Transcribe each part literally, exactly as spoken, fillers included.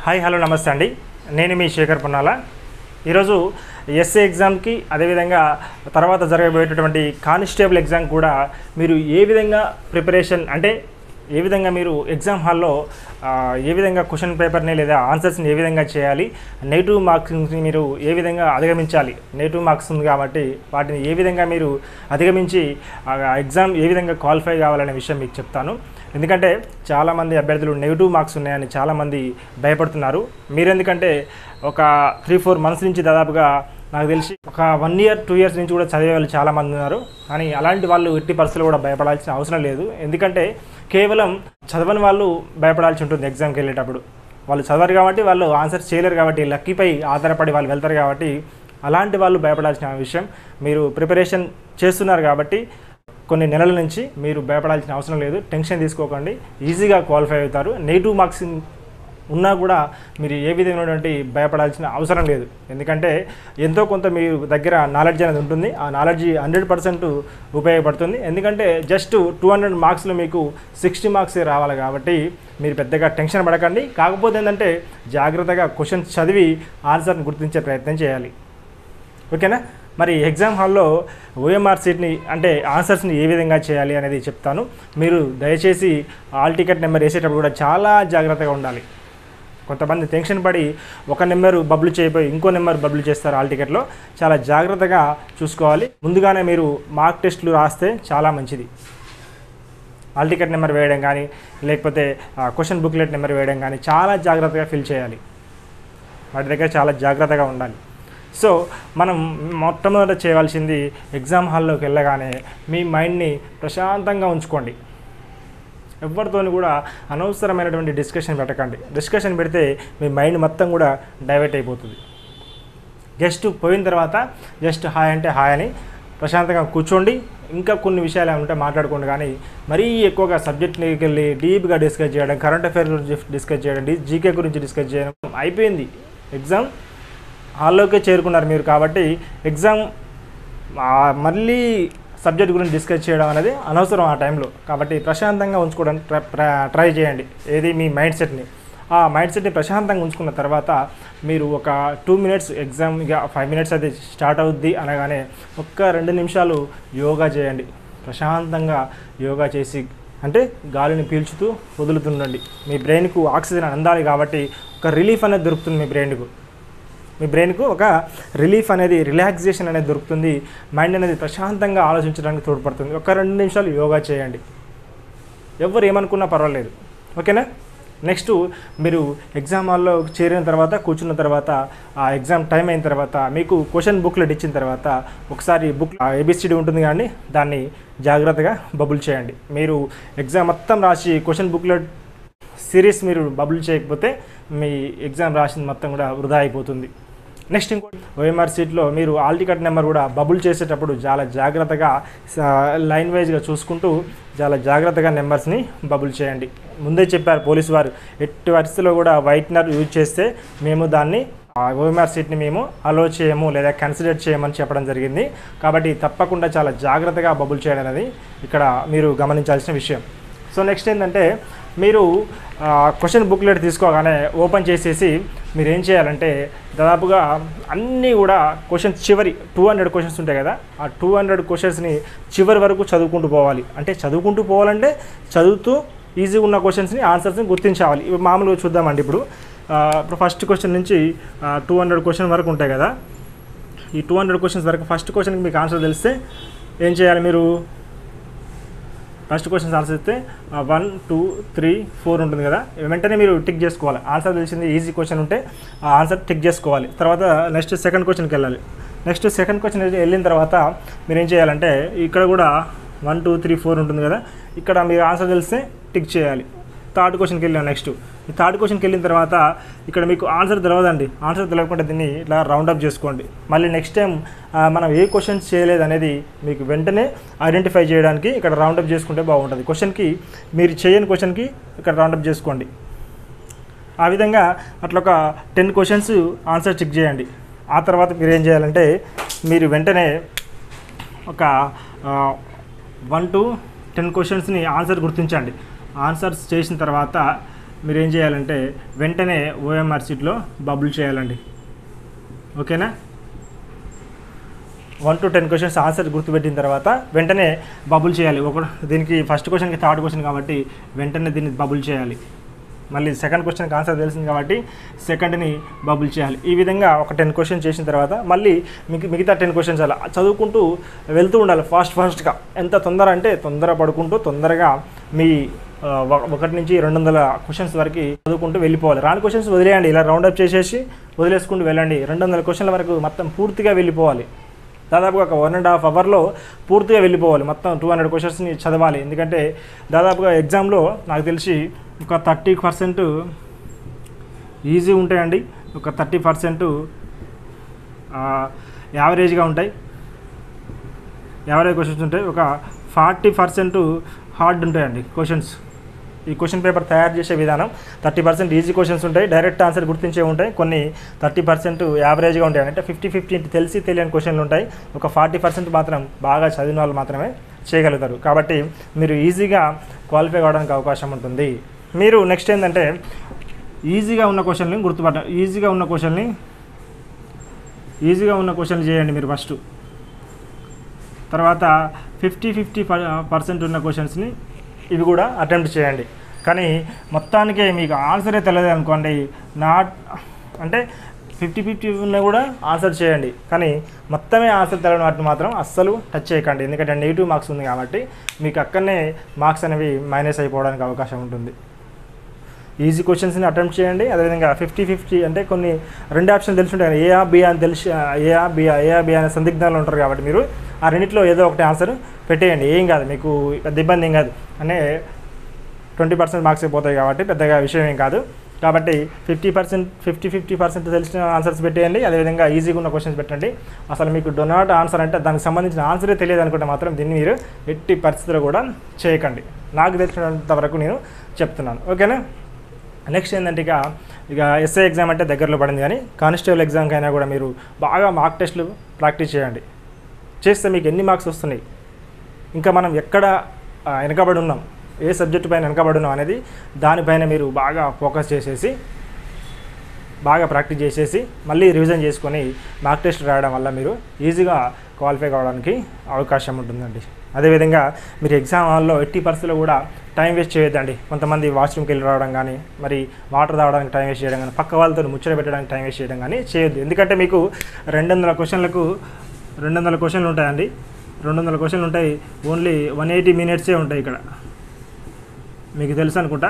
Hi hello నమస్తే అండి. నేను మీ శేఖర్ పున్నాల. ఈరోజు ఎస్ఏ ఎగ్జామ్కి అదేవిధంగా తర్వాత జరగబోయేటటువంటి కానిస్టేబుల్ ఎగ్జామ్ కూడా మీరు ఏ విధంగా ప్రిపరేషన్ అంటే ఏ విధంగా మీరు ఎగ్జామ్ హాల్లో ఏ విధంగా క్వశ్చన్ పేపర్ని లేదా ఆన్సర్స్ని ఏ విధంగా చేయాలి, నెగిటివ్ మార్క్స్ని మీరు ఏ విధంగా అధిగమించాలి. నెగిటివ్ మార్క్స్ ఉంది కాబట్టి వాటిని ఏ విధంగా మీరు అధిగమించి ఎగ్జామ్ ఏ విధంగా క్వాలిఫై కావాలనే విషయం మీకు చెప్తాను. ఎందుకంటే చాలామంది అభ్యర్థులు నెగిటివ్ మార్క్స్ ఉన్నాయని చాలామంది భయపడుతున్నారు. మీరెందుకంటే ఒక త్రీ ఫోర్ మంత్స్ నుంచి దాదాపుగా నాకు తెలిసి ఒక వన్ ఇయర్ టూ ఇయర్స్ నుంచి కూడా చదివే వాళ్ళు చాలామంది ఉన్నారు. కానీ అలాంటి వాళ్ళు ఎట్టి పరిస్థితులు కూడా భయపడాల్సిన అవసరం లేదు. ఎందుకంటే కేవలం చదవని వాళ్ళు భయపడాల్సి ఉంటుంది. ఎగ్జామ్కి వెళ్ళేటప్పుడు వాళ్ళు చదవరు కాబట్టి, వాళ్ళు ఆన్సర్స్ చేయలేరు కాబట్టి, లక్కీపై ఆధారపడి వాళ్ళు వెళ్తారు కాబట్టి అలాంటి వాళ్ళు భయపడాల్సిన విషయం. మీరు ప్రిపరేషన్ చేస్తున్నారు కాబట్టి కొన్ని నెలల నుంచి మీరు భయపడాల్సిన అవసరం లేదు. టెన్షన్ తీసుకోకండి, ఈజీగా క్వాలిఫై అవుతారు. నెగిటివ్ మార్క్స్ ఉన్నా కూడా మీరు ఏ విధమైనటువంటి భయపడాల్సిన అవసరం లేదు. ఎందుకంటే ఎంతో కొంత మీ దగ్గర నాలెడ్జ్ అనేది ఉంటుంది. ఆ నాలెడ్జ్ హండ్రెడ్ పర్సెంట్ ఉపయోగపడుతుంది. ఎందుకంటే జస్ట్ టూ హండ్రెడ్ మార్క్స్లో మీకు సిక్స్టీ మార్క్స్ రావాలి కాబట్టి మీరు పెద్దగా టెన్షన్ పడకండి. కాకపోతే ఏంటంటే జాగ్రత్తగా క్వశ్చన్స్ చదివి ఆన్సర్ని గుర్తించే ప్రయత్నం చేయాలి. ఓకేనా? మరి ఎగ్జామ్ హాల్లో ఓఎంఆర్ సీట్ని అంటే ఆన్సర్స్ని ఏ విధంగా చేయాలి అనేది చెప్తాను. మీరు దయచేసి హాల్ టికెట్ నెంబర్ వేసేటప్పుడు కూడా చాలా జాగ్రత్తగా ఉండాలి. కొంతమంది టెన్షన్ పడి ఒక నెంబరు బబుల్ చేయబోయి ఇంకో నెంబర్ బబుల్ చేస్తారు. హాల్ టికెట్లో చాలా జాగ్రత్తగా చూసుకోవాలి. ముందుగానే మీరు మార్క్ టెస్టులు రాస్తే చాలా మంచిది. హాల్ టికెట్ నెంబర్ వేయడం కానీ లేకపోతే క్వశ్చన్ బుక్లెట్ నెంబర్ వేయడం కానీ చాలా జాగ్రత్తగా ఫిల్ చేయాలి. వాటి దగ్గర చాలా జాగ్రత్తగా ఉండాలి. సో మనం మొట్టమొదట చేయవలసింది ఎగ్జామ్ హాల్లోకి వెళ్ళగానే మీ మైండ్ని ప్రశాంతంగా ఉంచుకోండి. ఎవరితో కూడా అనవసరమైనటువంటి డిస్కషన్ పెట్టకండి. డిస్కషన్ పెడితే మీ మైండ్ మొత్తం కూడా డైవర్ట్ అయిపోతుంది. జస్ట్ పోయిన తర్వాత జస్ట్ హాయ్ అంటే హాయ్ అని ప్రశాంతంగా కూర్చోండి. ఇంకా కొన్ని విషయాలు ఏమంటే మాట్లాడుకోండి. కానీ మరీ ఎక్కువగా సబ్జెక్ట్కి వెళ్ళి డీప్గా డిస్కస్ చేయడం, కరెంట్ అఫైర్స్ గురించి డిస్కస్ చేయడం, జీకే గురించి డిస్కస్ చేయడం అయిపోయింది. ఎగ్జామ్ హాల్లోకే చేరుకున్నారు మీరు కాబట్టి ఎగ్జామ్ మళ్ళీ సబ్జెక్ట్ గురించి డిస్కస్ చేయడం అనేది అనవసరం ఆ టైంలో. కాబట్టి ప్రశాంతంగా ఉంచుకోవడానికి ట్రై చేయండి. ఏది మీ మైండ్ సెట్ని ఆ మైండ్ సెట్ని ప్రశాంతంగా ఉంచుకున్న తర్వాత మీరు ఒక టూ మినిట్స్ ఎగ్జామ్ ఇక ఫైవ్ మినిట్స్ అది స్టార్ట్ అవుద్ది అనగానే ఒక్క రెండు నిమిషాలు యోగా చేయండి. ప్రశాంతంగా యోగా చేసి అంటే గాలిని పీల్చుతూ వదులుతుండండి. మీ బ్రెయిన్కు ఆక్సిజన్ అందాలి కాబట్టి ఒక రిలీఫ్ అనేది దొరుకుతుంది. మీ బ్రెయిన్కు మీ బ్రెయిన్కు ఒక రిలీఫ్ అనేది రిలాక్సేషన్ అనేది దొరుకుతుంది. మైండ్ అనేది ప్రశాంతంగా ఆలోచించడానికి తోడ్పడుతుంది. ఒక రెండు నిమిషాలు యోగా చేయండి. ఎవరు ఏమనుకున్నా పర్వాలేదు. ఓకేనా? నెక్స్ట్ మీరు ఎగ్జామ్ హాల్లో చేరిన తర్వాత కూర్చున్న తర్వాత ఆ ఎగ్జామ్ టైం అయిన తర్వాత మీకు క్వశ్చన్ బుక్లెట్ ఇచ్చిన తర్వాత ఒకసారి బుక్ ఏబిసిడి ఉంటుంది కానీ దాన్ని జాగ్రత్తగా బబుల్ చేయండి. మీరు ఎగ్జామ్ మొత్తం రాసి క్వశ్చన్ బుక్లెట్ సిరీస్ మీరు బబుల్ చేయకపోతే మీ ఎగ్జామ్ రాసింది మొత్తం కూడా వృధా అయిపోతుంది. నెక్స్ట్ ఇంకోటి ఓఎంఆర్ సీట్లో మీరు హాల్ టికెట్ నెంబర్ కూడా బబుల్ చేసేటప్పుడు చాలా జాగ్రత్తగా లైన్ వైజ్గా చూసుకుంటూ చాలా జాగ్రత్తగా నెంబర్స్ని బబుల్ చేయండి. ముందే చెప్పారు పోలీసు వారు, ఎట్టి పరిస్థితుల్లో కూడా వైట్నర్ యూజ్ చేస్తే మేము దాన్ని ఓఎంఆర్ సీట్ని మేము అలో చేయము లేదా కన్సిడర్ చేయమని చెప్పడం జరిగింది. కాబట్టి తప్పకుండా చాలా జాగ్రత్తగా బబుల్ చేయడం అనేది ఇక్కడ మీరు గమనించాల్సిన విషయం. సో నెక్స్ట్ ఏంటంటే మీరు క్వశ్చన్ బుక్లెట్ తీసుకోగానే ఓపెన్ చేసేసి మీరు ఏం చేయాలంటే దాదాపుగా అన్నీ కూడా క్వశ్చన్స్ చివరి టూ హండ్రెడ్ క్వశ్చన్స్ ఉంటాయి కదా, ఆ టూ హండ్రెడ్ క్వశ్చన్స్ని చివరి వరకు చదువుకుంటూ పోవాలి. అంటే చదువుకుంటూ పోవాలంటే చదువుతూ ఈజీగా ఉన్న క్వశ్చన్స్ని ఆన్సర్స్ని గుర్తించాలి. ఇవి మామూలుగా చూద్దామండి. ఇప్పుడు ఇప్పుడు ఫస్ట్ క్వశ్చన్ నుంచి టూ హండ్రెడ్ క్వశ్చన్ వరకు ఉంటాయి కదా. ఈ టూ హండ్రెడ్ క్వశ్చన్స్ వరకు ఫస్ట్ క్వశ్చన్కి మీకు ఆన్సర్ తెలిస్తే ఏం చేయాలి? మీరు ఫస్ట్ క్వశ్చన్స్ ఆన్సర్ ఇస్తే వన్ టూ త్రీ ఫోర్ ఉంటుంది కదా, వెంటనే మీరు టిక్ చేసుకోవాలి. ఆన్సర్ తెలిసింది ఈజీ క్వశ్చన్ ఉంటే ఆ ఆన్సర్ టిక్ చేసుకోవాలి. తర్వాత నెక్స్ట్ సెకండ్ క్వశ్చన్కి వెళ్ళాలి. నెక్స్ట్ సెకండ్ క్వశ్చన్ వెళ్ళిన తర్వాత మీరు ఏం చేయాలంటే ఇక్కడ కూడా వన్ టూ త్రీ ఫోర్ ఉంటుంది కదా, ఇక్కడ మీరు ఆన్సర్ తెలిస్తే టిక్ చేయాలి. థర్డ్ క్వశ్చన్కి వెళ్ళాం. నెక్స్ట్ ఈ థర్డ్ క్వశ్చన్కి వెళ్ళిన తర్వాత ఇక్కడ మీకు ఆన్సర్ తెలియదండి. ఆన్సర్ తెలియకుండా దీన్ని ఇట్లా రౌండప్ చేసుకోండి. మళ్ళీ నెక్స్ట్ టైం మనం ఏ క్వశ్చన్స్ చేయలేదు అనేది మీకు వెంటనే ఐడెంటిఫై చేయడానికి ఇక్కడ రౌండప్ చేసుకుంటే బాగుంటుంది. క్వశ్చన్కి మీరు చేయని క్వశ్చన్కి ఇక్కడ రౌండప్ చేసుకోండి. ఆ విధంగా అట్లా ఒక టెన్ క్వశ్చన్స్ ఆన్సర్ చెక్ చేయండి. ఆ తర్వాత మీరు ఏం చేయాలంటే మీరు వెంటనే ఒక వన్ టు టెన్ క్వశ్చన్స్ని ఆన్సర్ గుర్తించండి. ఆన్సర్స్ చేసిన తర్వాత మీరు ఏం చేయాలంటే వెంటనే ఓఎంఆర్ షీట్లో బబుల్ చేయాలండి. ఓకేనా? One to ten questions answer గుర్తుపెట్టిన తర్వాత వెంటనే బబుల్ చేయాలి. ఒక దీనికి ఫస్ట్ క్వశ్చన్కి థర్డ్ క్వశ్చన్ కాబట్టి వెంటనే దీన్ని బబుల్ చేయాలి. మళ్ళీ సెకండ్ క్వశ్చన్కి ఆన్సర్ తెలిసింది కాబట్టి సెకండ్ని బబుల్ చేయాలి. ఈ విధంగా ఒక టెన్ క్వశ్చన్ చేసిన తర్వాత మళ్ళీ మిగ మిగతా టెన్ క్వశ్చన్స్ అలా చదువుకుంటూ వెళ్తూ ఉండాలి ఫాస్ట్ ఫాస్ట్గా. ఎంత తొందర అంటే తొందర పడుకుంటూ తొందరగా మీ ఒకటి నుంచి రెండు వందల క్వశ్చన్స్ వరకు చదువుకుంటూ వెళ్ళిపోవాలి. రాని క్వశ్చన్స్ వదిలేయండి, ఇలా రౌండప్ చేసేసి వదిలేసుకుంటూ వెళ్ళండి. రెండు వందల క్వశ్చన్ల వరకు మొత్తం పూర్తిగా వెళ్ళిపోవాలి. దాదాపుగా ఒక వన్ అండ్ హాఫ్ అవర్లో పూర్తిగా వెళ్ళిపోవాలి. మొత్తం టూ హండ్రెడ్ క్వశ్చన్స్ని చదవాలి. ఎందుకంటే దాదాపుగా ఎగ్జామ్లో నాకు తెలిసి ఒక థర్టీ పర్సెంట్ ఈజీ ఉంటాయండి, ఒక థర్టీ పర్సెంట్ యావరేజ్గా ఉంటాయి, యావరేజ్ క్వశ్చన్స్ ఉంటాయి, ఒక ఫార్టీ పర్సెంట్ హార్డ్ ఉంటాయండి క్వశ్చన్స్. ఈ క్వశ్చన్ పేపర్ తయారు చేసే విధానం థర్టీ పర్సెంట్ ఈజీ క్వశ్చన్స్ ఉంటాయి, డైరెక్ట్ ఆన్సర్ గుర్తించే ఉంటాయి, కొన్ని థర్టీ పర్సెంట్ యావరేజ్గా ఉంటాయి. అంటే ఫిఫ్టీ ఫిఫ్టీ తెలిసి తెలియని క్వశ్చన్లు ఉంటాయి. ఒక ఫార్టీ పర్సెంట్ మాత్రం బాగా చదివిన వాళ్ళు మాత్రమే చేయగలుగుతారు. కాబట్టి మీరు ఈజీగా క్వాలిఫై కావడానికి అవకాశం ఉంటుంది. మీరు నెక్స్ట్ ఏంటంటే ఈజీగా ఉన్న క్వశ్చన్ని గుర్తుపట్ట ఈజీగా ఉన్న క్వశ్చన్ని ఈజీగా ఉన్న క్వశ్చన్లు చేయండి మీరు ఫస్ట్. తర్వాత ఫిఫ్టీ ఫిఫ్టీ పర్సెంట్ ఉన్న క్వశ్చన్స్ని ఇవి కూడా అటెంప్ట్ చేయండి. కానీ మొత్తానికే మీకు ఆన్సరే తెలియదు అనుకోండి, నాట్ అంటే ఫిఫ్టీ ఫిఫ్టీ ఉన్నా కూడా ఆన్సర్ చేయండి. కానీ మొత్తమే ఆన్సర్ తెలియని వాటిని మాత్రం అస్సలు టచ్ చేయకండి. ఎందుకంటే నెగిటివ్ మార్క్స్ ఉంది కాబట్టి మీకు అక్కడనే మార్క్స్ అనేవి మైనస్ అయిపోవడానికి అవకాశం ఉంటుంది. ఈజీ క్వశ్చన్స్ని అటెంప్ట్ చేయండి. అదేవిధంగా ఫిఫ్టీ ఫిఫ్టీ అంటే కొన్ని రెండు ఆప్షన్ తెలిసి ఉంటాయి, ఏఆ బిఆ అని తెలిసి ఏఆ బిఆ ఏఆ బిఆ అనే సందిగ్ధాలు ఉంటారు. కాబట్టి మీరు ఆ రెండింటిలో ఏదో ఒకటి ఆన్సర్ పెట్టేయండి, ఏం కాదు, మీకు పెద్ద ఇబ్బంది ఏం కాదు. అంటే ట్వంటీ పర్సెంట్ మార్క్స్ అయిపోతాయి కాబట్టి పెద్దగా విషయం ఏం కాదు. కాబట్టి fifty percent fifty fifty percent తెలిసిన ఆన్సర్స్ పెట్టేయండి. అదేవిధంగా ఈజీగా ఉన్న క్వశ్చన్స్ పెట్టండి. అసలు మీకు డో నాట్ ఆన్సర్ అంటే దానికి సంబంధించిన ఆన్సరే తెలియదు అనుకుంటే మాత్రం దీన్ని మీరు ఎట్టి పరిస్థితుల్లో కూడా చేయకండి. నాకు తెలిసినంత వరకు నేను చెప్తున్నాను. ఓకేనా? నెక్స్ట్ ఏంటంటే ఇక ఇక ఎస్ఐ ఎగ్జామ్ అంటే దగ్గరలో పడింది, కానీ కానిస్టేబుల్ ఎగ్జామ్కి అయినా కూడా మీరు బాగా మార్క్ టెస్ట్లు ప్రాక్టీస్ చేయండి. చేస్తే మీకు ఎన్ని మార్క్స్ వస్తున్నాయి, ఇంకా మనం ఎక్కడ వెనకబడి ఉన్నాం, ఏ సబ్జెక్టు పైన వెనకబడి ఉన్నాం అనేది దానిపైన మీరు బాగా ఫోకస్ చేసేసి బాగా ప్రాక్టీస్ చేసేసి మళ్ళీ రివిజన్ చేసుకొని మార్క్ టెస్ట్ రాయడం వల్ల మీరు ఈజీగా క్వాలిఫై కావడానికి అవకాశం ఉంటుందండి. అదేవిధంగా మీరు ఎగ్జామ్ హాల్లో ఎట్టి పరిస్థితుల్లో కూడా టైం వేస్ట్ చేయొద్దండి. కొంతమంది వాష్రూమ్కి వెళ్ళి రావడం కానీ, మరి వాటర్ తాగడానికి టైం వేస్ట్ చేయడం కానీ, పక్క వాళ్ళతో ముచ్చట పెట్టడానికి టైం వేస్ట్ చేయడం కానీ చేయొద్దు. ఎందుకంటే మీకు రెండు వందల క్వశ్చన్లకు రెండు వందల క్వశ్చన్లు ఉంటాయండి. రెండు వందల క్వశ్చన్లు ఉంటాయి, ఓన్లీ వన్ ఎయిటీ మినిట్సే ఉంటాయి. ఇక్కడ మీకు తెలుసు అనుకుంటా,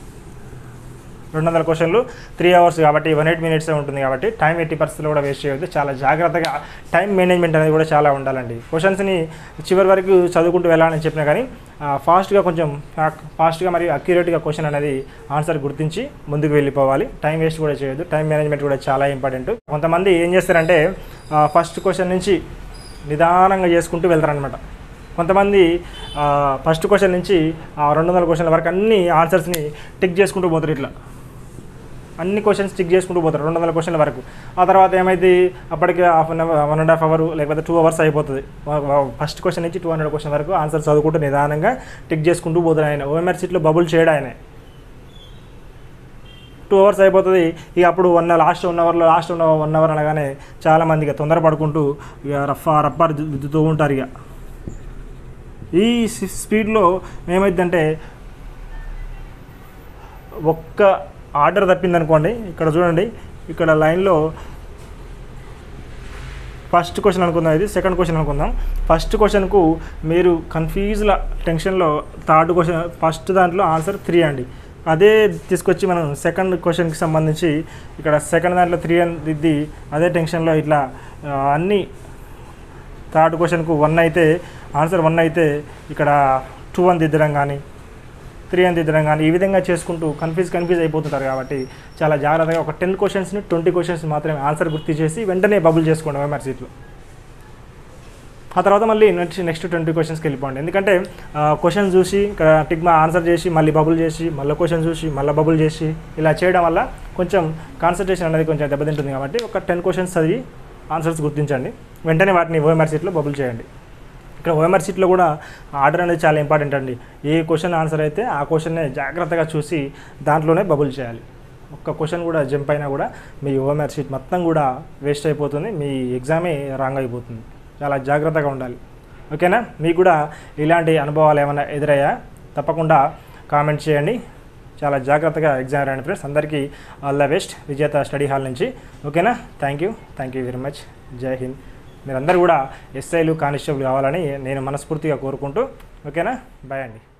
రెండు వందల క్వశ్చన్లు త్రీ అవర్స్ కాబట్టి వన్ ఎయిట్ మినిట్సే ఉంటుంది. కాబట్టి టైం ఎయిటీ పర్సెంట్లో కూడా వేస్ట్ చేయొద్దు. చాలా జాగ్రత్తగా టైం మేనేజ్మెంట్ అనేది కూడా చాలా ఉండాలండి. క్వశ్చన్స్ని చివరి వరకు చదువుకుంటూ వెళ్ళాలని చెప్పినా కానీ ఫాస్ట్గా కొంచెం ఫాస్ట్గా మరియు అక్యురేట్గా క్వశ్చన్ అనేది ఆన్సర్ గుర్తించి ముందుకు వెళ్ళిపోవాలి. టైం వేస్ట్ కూడా చేయొద్దు. టైం మేనేజ్మెంట్ కూడా చాలా ఇంపార్టెంట్. కొంతమంది ఏం చేస్తారంటే ఫస్ట్ క్వశ్చన్ నుంచి నిదానంగా చేసుకుంటూ వెళ్తారనమాట. కొంతమంది ఫస్ట్ క్వశ్చన్ నుంచి రెండు వందల క్వశ్చన్ల వరకు అన్ని ఆన్సర్స్ని టిక్ చేసుకుంటూ పోతారు. ఇట్లా అన్ని క్వశ్చన్స్ టిక్ చేసుకుంటూ పోతారు రెండు వందల క్వశ్చన్ల వరకు. ఆ తర్వాత ఏమైంది, అప్పటికి half an hour one and half hour లేకపోతే టూ అవర్స్ అయిపోతుంది. ఫస్ట్ క్వశ్చన్ నుంచి టూ హండ్రెడ్ క్వశ్చన్ వరకు ఆన్సర్ చదువుకుంటూ నిదానంగా టిక్ చేసుకుంటూ పోతారు. ఆయన ఓఎంఆర్ షీట్లో బబుల్ చేయడం ఆయన టూ అవర్స్ అయిపోతుంది. ఇక అప్పుడు వన్ లాస్ట్ వన్ అవర్లో లాస్ట్ వన్ వన్ అవర్ అనగానే చాలామంది ఇక తొందర పడుకుంటూ ఇక రఫా రప్పా దిద్దుతూ ఉంటారు. ఇక ఈ స్పీడ్లో ఏమైందంటే ఒక్క ఆర్డర్ తప్పిందనుకోండి, ఇక్కడ చూడండి, ఇక్కడ లైన్లో ఫస్ట్ క్వశ్చన్ అనుకుందాం, ఇది సెకండ్ క్వశ్చన్ అనుకుందాం. ఫస్ట్ క్వశ్చన్కు మీరు కన్ఫ్యూజ్ల టెన్షన్లో థర్డ్ క్వశ్చన్ ఫస్ట్ దాంట్లో ఆన్సర్ త్రీ అండి. అదే తీసుకొచ్చి మనం సెకండ్ క్వశ్చన్కి సంబంధించి ఇక్కడ సెకండ్ దాంట్లో త్రీ అని దిద్ది అదే టెన్షన్లో ఇట్లా అన్నీ థర్డ్ క్వశ్చన్కు వన్ అయితే ఆన్సర్ వన్ అయితే ఇక్కడ టూ అని దిద్దడం కానీ త్రీ అని దిద్దడం కానీ ఈ విధంగా చేసుకుంటూ కన్ఫ్యూజ్ కన్ఫ్యూజ్ అయిపోతుంటారు. కాబట్టి చాలా జాగ్రత్తగా ఒక టెన్ క్వశ్చన్స్ని ట్వంటీ క్వశ్చన్స్ మాత్రమే ఆన్సర్ గుర్తు చేసి వెంటనే బబుల్ చేసుకోండి ఓఎంఆర్ షీట్లో. ఆ తర్వాత మళ్ళీ నెక్స్ట్ నెక్స్ట్ ట్వంటీ క్వశ్చన్స్కి వెళ్ళిపోండి. ఎందుకంటే క్వశ్చన్ చూసి టిక్ మా ఆన్సర్ చేసి మళ్ళీ బబుల్ చేసి మళ్ళీ క్వశ్చన్ చూసి మళ్ళీ బబుల్ చేసి ఇలా చేయడం వల్ల కొంచెం కాన్సన్ట్రేషన్ అనేది కొంచెం దెబ్బతింటుంది. కాబట్టి ఒక టెన్ క్వశ్చన్స్ చదివి ఆన్సర్స్ గుర్తించండి, వెంటనే వాటిని ఓఎంఆర్ షీట్లో బబుల్ చేయండి. ఇక్కడ ఓఎంఆర్ షీట్లో కూడా ఆర్డర్ అనేది చాలా ఇంపార్టెంట్ అండి. ఏ క్వశ్చన్ ఆన్సర్ అయితే ఆ క్వశ్చన్నే జాగ్రత్తగా చూసి దాంట్లోనే బబుల్ చేయాలి. ఒక్క క్వశ్చన్ కూడా జంప్ అయినా కూడా మీ ఓఎంఆర్ షీట్ మొత్తం కూడా వేస్ట్ అయిపోతుంది, మీ ఎగ్జామే రాంగ్ అయిపోతుంది. చాలా జాగ్రత్తగా ఉండాలి. ఓకేనా? మీకు కూడా ఇలాంటి అనుభవాలు ఏమైనా ఎదురయ్యా తప్పకుండా కామెంట్ చేయండి. చాలా జాగ్రత్తగా ఎగ్జామ్ రాయండి ఫ్రెండ్స్. అందరికీ all the best Vijetha study hall నుంచి. ఓకేనా? Thank you thank you very much. జై హింద్. మీరందరూ కూడా ఎస్ఐలు కానిస్టేబుల్ కావాలని నేను మనస్ఫూర్తిగా కోరుకుంటూ, ఓకేనా? బాయ్ అండి.